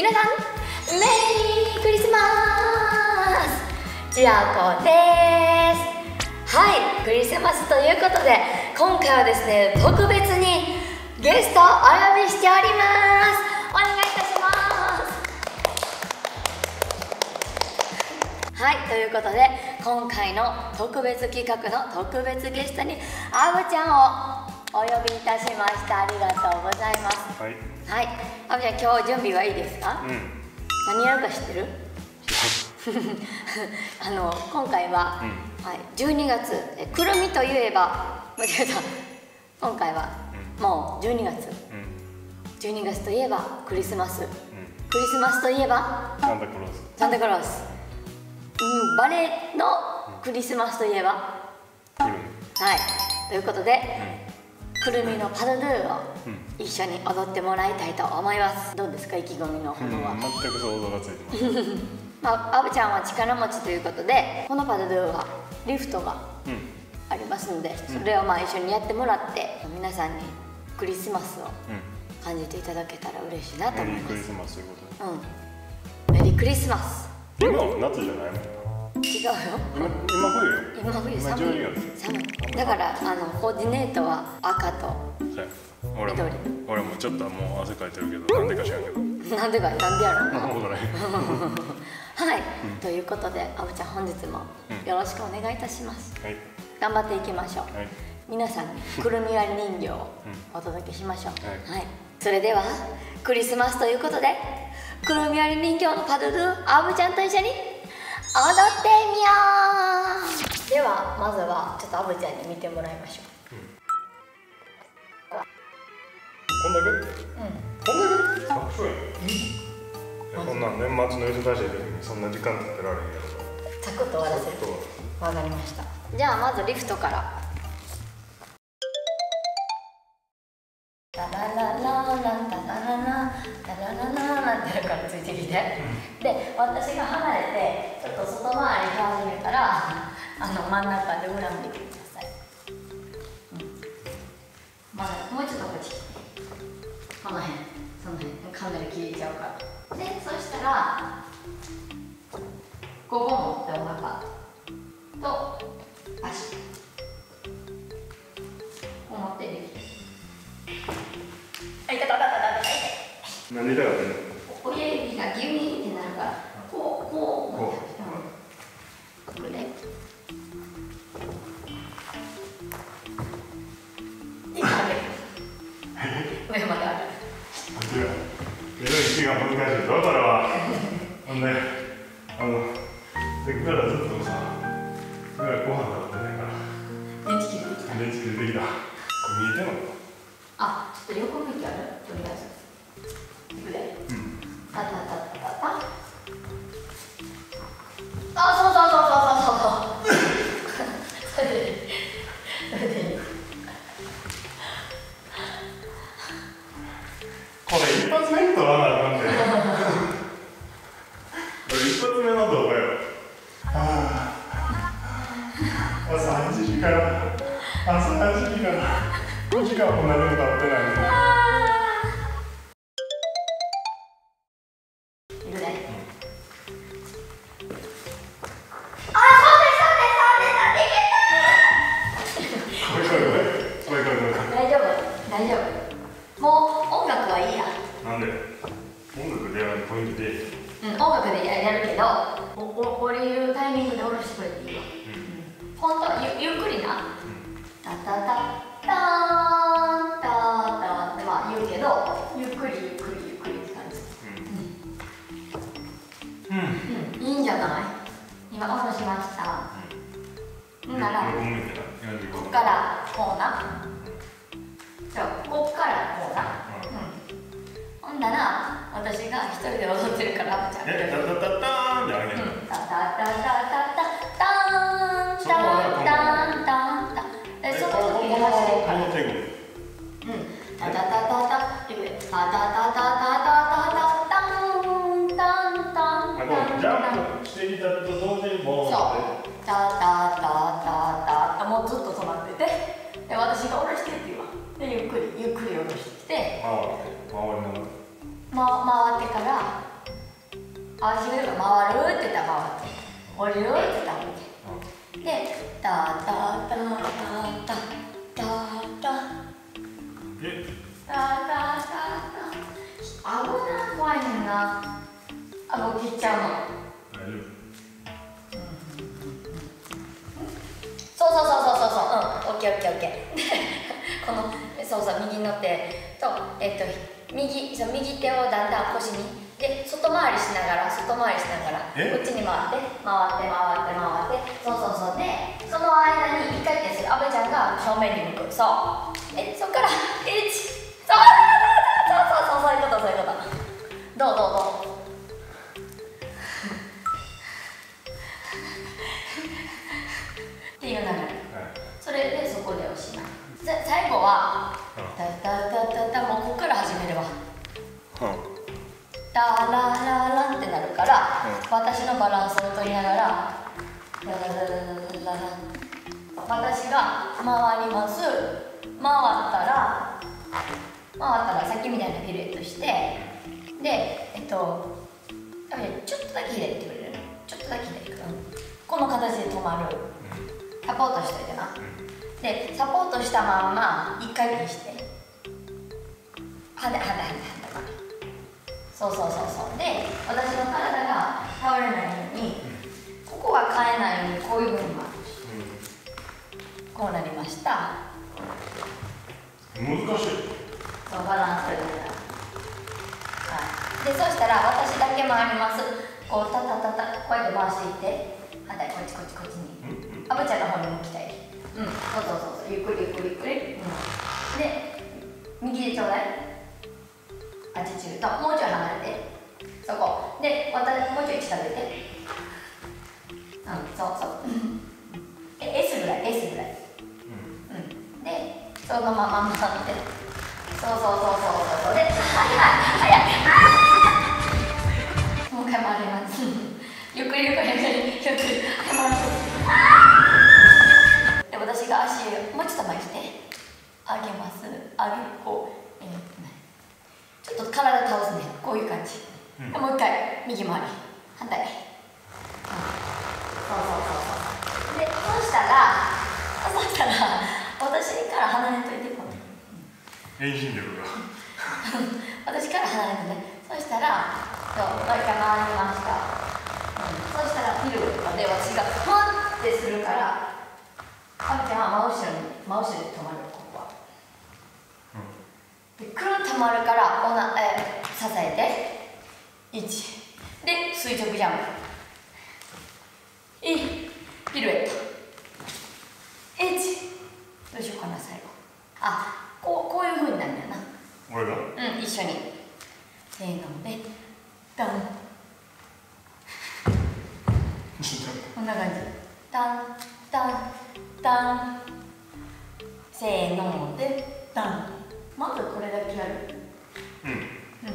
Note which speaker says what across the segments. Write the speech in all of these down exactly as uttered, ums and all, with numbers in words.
Speaker 1: 皆さんメリークリスマス、ちあこです。はい、クリスマスということで今回はですね、特別にゲストをお呼びしております。お願いいたします。はい、ということで今回の特別企画の特別ゲストにあぶちゃんをお呼びいたしました。ありがとうございます。はい、はい、あぶちゃん、今日準備はいいですか？うん、何やるか知ってる？あの今回は、うん、はい、じゅうにがつ、くるみといえば間違えた今回は、うん、もうじゅうにがつ、うん、じゅうにがつといえばクリスマス、うん、クリスマスといえば
Speaker 2: サンタクロース、
Speaker 1: サンタクロース、うん、バレエのクリスマスといえば、
Speaker 2: うん、はい、
Speaker 1: ということで、うん、くるみのパドドゥを一緒に踊ってもらいたいと思います。どうですか、意気込みのほどは？
Speaker 2: うん、全く想像がついてます。
Speaker 1: まあ、あぶちゃんは力持ちということで、このパドドゥはリフトがありますので、うん、それをまあ一緒にやってもらって、皆さんにクリスマスを感じていただけたら嬉しいなと思います。
Speaker 2: メリークリスマスということで、
Speaker 1: うん、メリークリスマス。
Speaker 2: 今は夏じゃないもん。
Speaker 1: 違うよ。
Speaker 2: 今、今冬よ。
Speaker 1: 今冬、寒い。
Speaker 2: じゅうにがつ。
Speaker 1: 寒い。だからあのコーディネートは赤と
Speaker 2: 俺も俺もちょっともう汗かいてるけど、なんでか知らんけど。
Speaker 1: なんでか、なんでやろうな。
Speaker 2: 分からへん。
Speaker 1: はい、うん、ということであぶちゃん、本日もよろしくお願いいたします。はい、頑張っていきましょう。はい、皆さんにくるみ割り人形をお届けしましょう。はい、はい、それではクリスマスということでくるみ割り人形のパドドゥ、あぶちゃんと一緒に踊ってみよう。ではまずはちょっとあぶちゃんに見てもらいましょう。
Speaker 2: うん、こんだけ？うん、こんだけ？あ、そうや。こんなん年末の忙しい時にそんな時間取ってられへんやろ。
Speaker 1: サクッと終わらせる。わかりました。じゃあまずリフトから。タララララタラララタララララってやるからついてきて、うん、で私が離れてちょっと外回りし始めたら、あの真ん中で裏向いてください。うん、まだもうちょっとこっちこの辺、その辺かなり消えちゃうから。で、そしたらここ持ってお腹と足こう持ってできて、あ、いたたたたたたたい。
Speaker 2: 何で痛かったの？
Speaker 1: 親指がギューンってなるから、こうこうこうこれで上まで上まで上がる。
Speaker 2: 目の位置が難しいぞ、これは。ほんで、あの、せっからずっとさ、それご飯食べてないから。
Speaker 1: 電池切れてきた。
Speaker 2: 電池切れてきた。見えてんの？
Speaker 1: あ、ちょっと横向きある？とりあえず。いくで。うん。タタタタタタ。あ、そうそうそうそうそうそう。それで、それでいい。
Speaker 2: これ一発目に撮らなあかんね。これ一発目の動画よ。ああ、朝はちじから朝はちじからごじかんも何も食べてないの。
Speaker 1: いるね。あ、そうですそうですそうですそうです。
Speaker 2: これこれこれこれこれこれ。
Speaker 1: 大丈夫大丈夫。もう音楽はいいや。
Speaker 2: なんで？音楽でやるポイントで。
Speaker 1: うん、音楽でやるけど、おお降りるタイミングで下ろしてくれていいわ。うん、ほんとゆゆっくりな。タタタターンタタってまあ言うけど、ゆっくりゆっくりゆっくりって感じ。うん。うん、いいんじゃない？今下ろしました。うん。なら、こっからこうな。じゃあこっからこうな。うん。ほんなら。私が一人で踊ってるから、あぶちゃん。
Speaker 2: え、タタタターンってあげる。
Speaker 1: タタタタタタターンタンタンタンタン。え、その時に走ってるから。うん。タタタタタ、いくで。タタタタタタタタタンタンタンタン。
Speaker 2: ジャンプしてきたと同時にボーンって。そう。
Speaker 1: タタタタタタ、もうずっと止まってて、で私が下ろしてって言うわ。でゆっくりゆっくり下ろしてきて。
Speaker 2: 回って回りながら。
Speaker 1: ま、回ってから足が回るって言ったら回って降りるって言ったら降りてでタタタタタタタ
Speaker 2: え
Speaker 1: タタタタ危ない怖いねんな顎切っちゃうの
Speaker 2: 大丈夫
Speaker 1: そうそうそうそうそうそううんオッケーオッケーオッケーこのそうそう右に乗ってとえっと右そう右手をだんだん腰にで外回りしながら外回りしながらこっちに回って回って回って回ってそうそうそうでその間に一回転する阿部ちゃんが正面に向くそうえそっからいちそうそうそうそうそうそういうことそういうことどうどうどうっていう流れ、はい、それでそこでおしまい最後はタタタタタもうここから始めるわ、うんララララってなるから、うん、私のバランスを取りながらラララララララ私が回ります回ったら回ったらさっきみたいなピルエットしてでえっとちょっとだけひねってくれるちょっとだけひねってくれるこの形で止まるサポートしといてなでサポートしたまんま一回転してはではではではでそうそうそうそうで私の体が倒れないようにここが変えないようにこういうふうに回る、うん、こうなりました
Speaker 2: 難しい
Speaker 1: そうバランス取れたら、はい、でそしたら私だけ回りますこうタタタタこうやって回していって反対こっちこっちこっちにあぶちゃんの方に向きたいうんそうそうそうそうゆっくりゆっくりゆっくり、うん、で右でちょうだいアチチュードもうちょい離れてそこで私もうちょい近づいてうんそうそうえ S ぐらい S ぐらい、うん、でそのまま回ってそうそうそうそうそうで早い早いもう一回回りますゆっくりゆっくりゆっくりゆっくり回りで私が足もうちょっと前にして上げます上げこうえーちょっと体倒すね、こういう感じ、うん、もう一回右回り反対、うん、そうそうそうそうでそうしたらそうしたら私から離れといてこう
Speaker 2: 遠心力が
Speaker 1: 私から離れてねそうしたらそうもう一回回りました、うん、そうしたらピルとかで私がファンってするからあぶちゃんは真後ろに真後ろで止まるここはでくるんと回るからおな、えー、支えていちで垂直ジャンプいピルエットいちどうしようかな最後あこうこういうふうになるんだよな
Speaker 2: 俺が
Speaker 1: うん一緒にせーのでダンこんな感じダンダンダンせーのでダンまずこれだけやるうんうん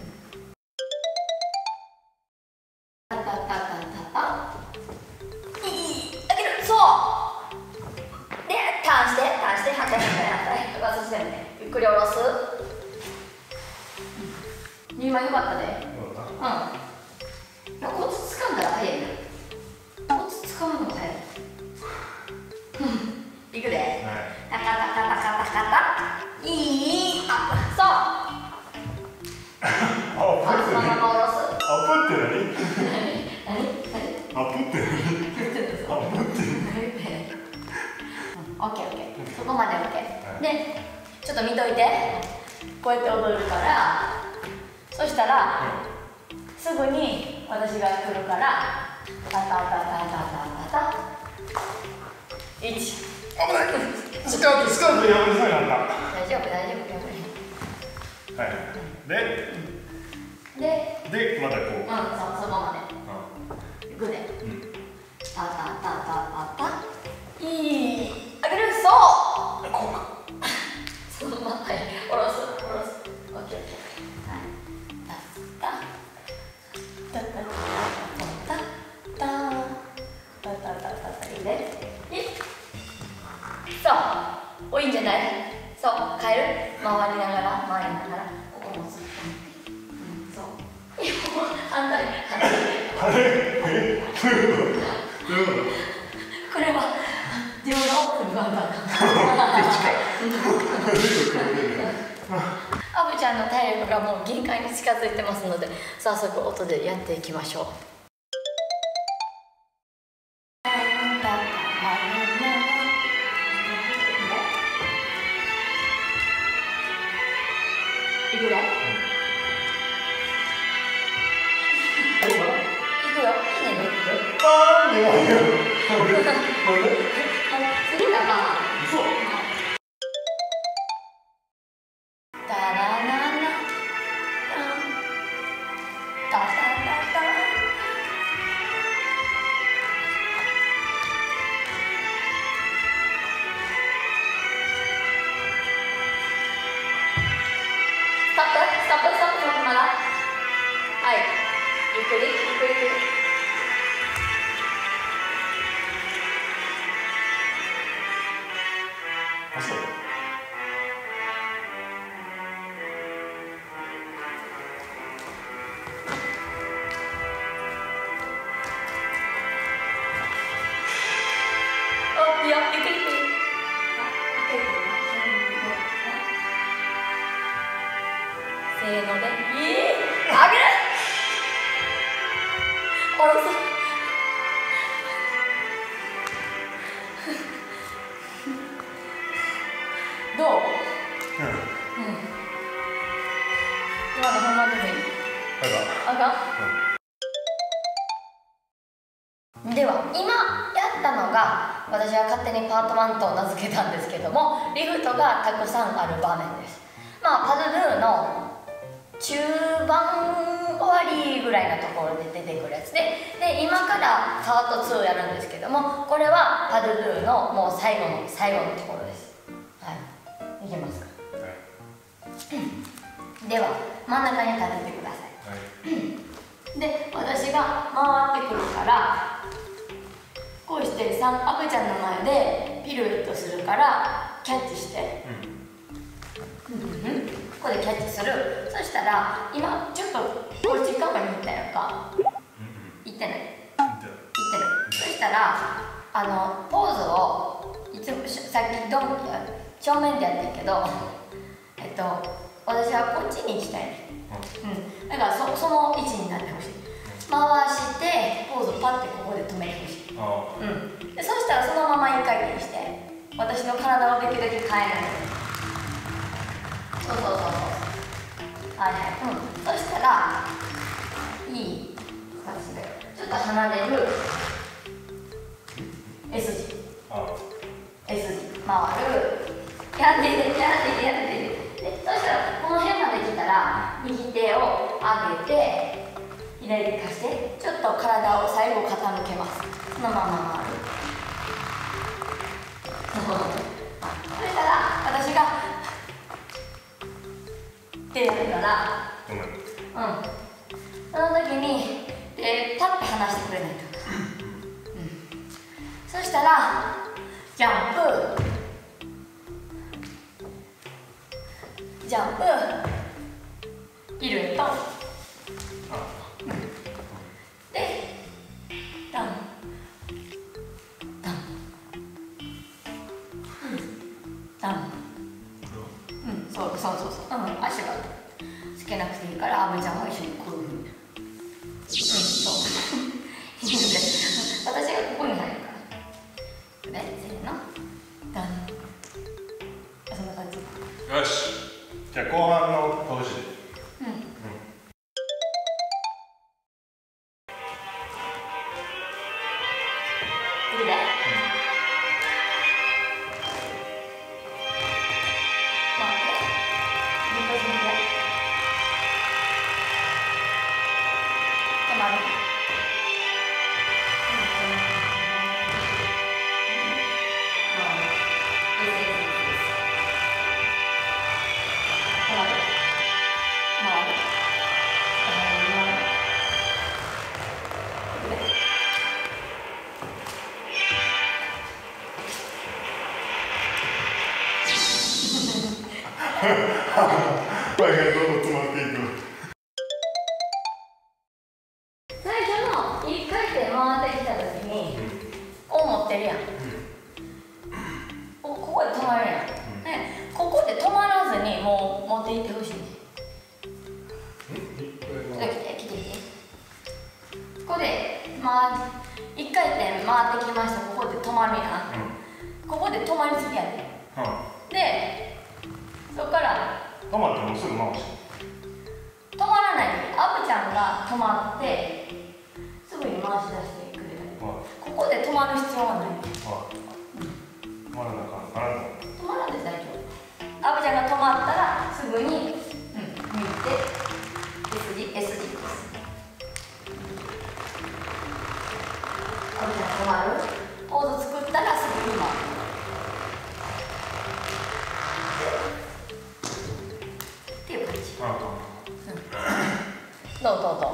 Speaker 1: タタタタタタいいあげるそうでターンしてターンして反対反対反対そしてねゆっくり下ろす今よかったねうんコツ掴んだら早いなコツ掴むのが早いいくでタカタカタカタカタいいあそう
Speaker 2: アップって何？アップって何？アップって何？アップって
Speaker 1: オッケーオッケーそこまでオッケーでちょっと見といてこうやって踊るからそしたらすぐに私が来るからタタタタタタタいち
Speaker 2: 危ないスカートスカートやめそうになった
Speaker 1: 大丈夫大丈夫や
Speaker 2: ばいはいで
Speaker 1: で
Speaker 2: でまたこう
Speaker 1: うんそそこまでグでタタタタタタいいあげるそう
Speaker 2: こうか
Speaker 1: そのまま下ろす下ろすオッケーはいタタタタタタタタタタタタいいねそう多いんじゃないそう変える回りながら回りながらここもずっと、うん、そう反対反対
Speaker 2: あれえどういうことどういうこと
Speaker 1: これは自分の奥にバンバンアブちゃんの体力がもう限界に近づいてますので、早速音でやっていきましょう。いくよ。いくよ。いいね。
Speaker 2: あーねえよ。
Speaker 1: 次だな。
Speaker 2: そう。
Speaker 1: タラララタタタタ。ストップストップストップストップまだ。はい。ゆっくりゆっくりゆっくり。
Speaker 2: あ、そう。
Speaker 1: お、いいよ、ゆっくりゆっくり。せーので、いい、あげる。下ろす。どう？うん。うん。今のほんまでもいい？あかん。あかん。うん、では今やったのが、私は勝手にパートワンと名付けたんですけども、リフトがたくさんある場面です。まあパドゥルーの中盤終わりぐらいのところで出てくるやつで、で今からパートツーをやるんですけども、これはパドゥルーのもう最後の最後のところです。はい、いけますか？はい、では真ん中に立ててください。はい、で私が回ってくるからこうしてさん赤ちゃんの前でピルエットするからキャッチして、うんうんうん、ここでキャッチする。そしたら今ちょっとこっち側に行ったやんか。行ってない？行ってる。そしたらあのポーズをいつもさっきドン正面でやってんけど、えっと私はこっちに行きたいね。うん、だから そ, その位置になってほしい。回してポーズをパッてここで止めてほしい。うん、でそしたらそのまま一回転して私の体をできるだけ変えない。そうそうそうそう。はいはい。うん。そしたらいい感じでちょっと離れる S 字。S 字回る。やっててやっててやってて。でそしたらこの辺まで来たら右手を上げて左手貸してちょっと体を最後傾けます。そのまま回る。そしたら私が手やるからうん、その時に手パッて離してくれないと、うん、そしたらジャンプジャンプピルエットでダンダンダン、うん、そうそうそうそう、うん、足がつけなくていいからアブちゃんも一緒にこういうふうに、うん、そう私がここに入るからね、せーのダン、そんな感じ。
Speaker 2: よし、じゃあ後半の投資で。うん、うん、
Speaker 1: いいね。
Speaker 2: 声がどんどん詰まっていく。
Speaker 1: 最初のってるやん、ここで止まるやん、ね、ここで止まらずにもう持っていってほしい。来て来て来て。ここでまあ一回転回ってきました。ここで止まるやん、ここで止まりすぎやで、でそこから
Speaker 2: 止まってもうすぐ回し
Speaker 1: 止まらないで、アブちゃんが止まってすぐに回し出してくれる、ここで止まる必要はない。
Speaker 2: 止まらなあかん、
Speaker 1: 止まらんで大丈夫。アブちゃんが止まったらすぐに、うん、抜いて S 字 S 字です。アブちゃんが止まるポーズ作ったらすぐに回るっていう感じ。どうどうどう。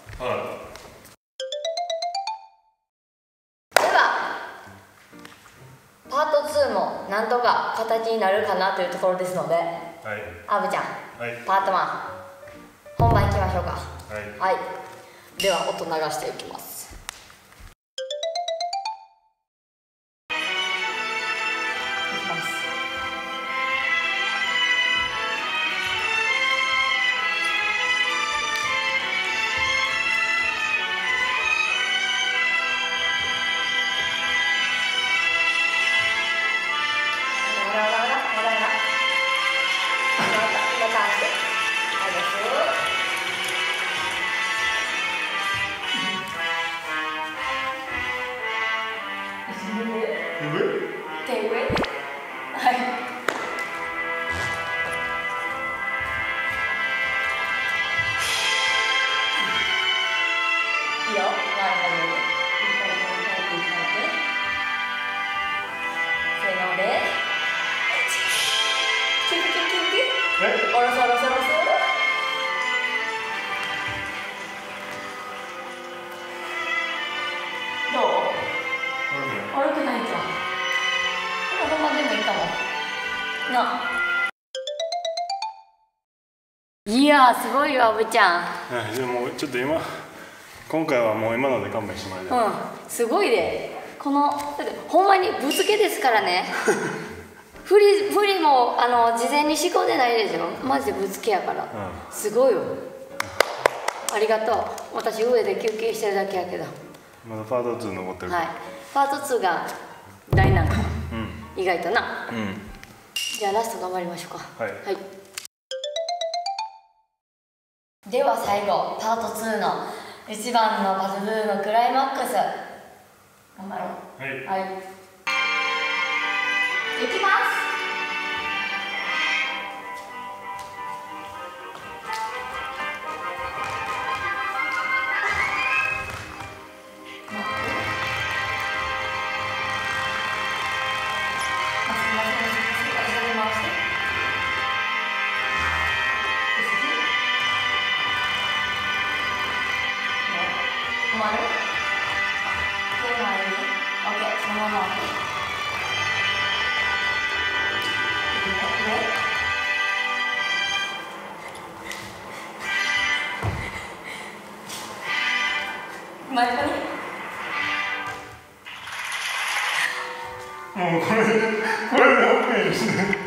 Speaker 1: パートツーもなんとか形になるかなというところですので、はい、アブちゃん、はい、パートワン本番いきましょうか。はい、はい、では音流していきます。いきます。手上、はい。いいよ、前の上で。一回一回一回一回。せーので。キュキュキュキュ。おろそろそろそろ。どう？悪くないじゃん。このままでもいいかも。な。いやーすごいよアブちゃん。
Speaker 2: はい、でもちょっと今今回はもう今ので勘弁してもらいたい。
Speaker 1: うん、すごいで。このだってほんまにぶつけですからね。振り振りもあの事前に仕込んでないでしょ。マジでぶつけやから。うん、すごいよ。ありがとう。私上で休憩してるだけやけど。
Speaker 2: まだパートツー残ってる。
Speaker 1: はい。パートツーが大難関。うん、意外とな。うん。じゃあラスト頑張りましょうか。はい。はい。では最後パートツーの一番のパズルのクライマックス頑張ろう。はい。はい。いきます。止まる？手前に OK そのまま上前横に
Speaker 2: もうこれでこれで OK ですね。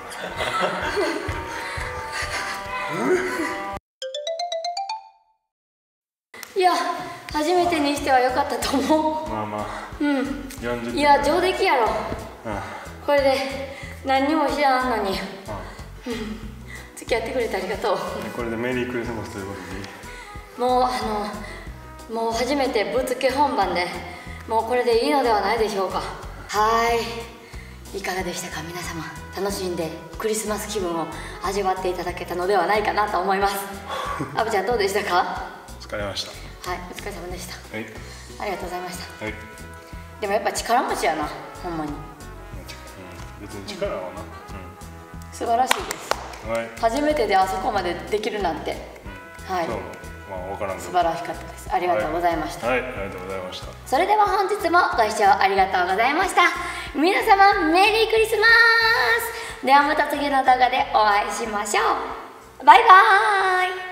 Speaker 1: いや初めてにしては良かったと思う。まあまあうんいや上出来やろ、うん、これで何にも知らんのに、うん、付き合ってくれてありがとう。
Speaker 2: これでメリークリスマスということ
Speaker 1: でもうあのもう初めてぶつけ本番でもうこれでいいのではないでしょうか。はいいかがでしたか皆様。楽しんでクリスマス気分を味わっていただけたのではないかなと思います。アブちゃんどうでしたか？
Speaker 2: 疲れました。
Speaker 1: はい、お疲れ様でした。はい、ありがとうございました。
Speaker 2: はい。
Speaker 1: でもやっぱ力持ちやな、ほんまに。うん、
Speaker 2: 別に力はな。うん。
Speaker 1: 素晴らしいです。はい。初めてであそこまでできるなんて。はい。
Speaker 2: まあ、わからんけど。
Speaker 1: 素晴らしかったです。ありがとうございました。
Speaker 2: はい、ありがとうございました。
Speaker 1: それでは本日もご視聴ありがとうございました。皆様メリークリスマス。ではまた次の動画でお会いしましょう。バイバーイ。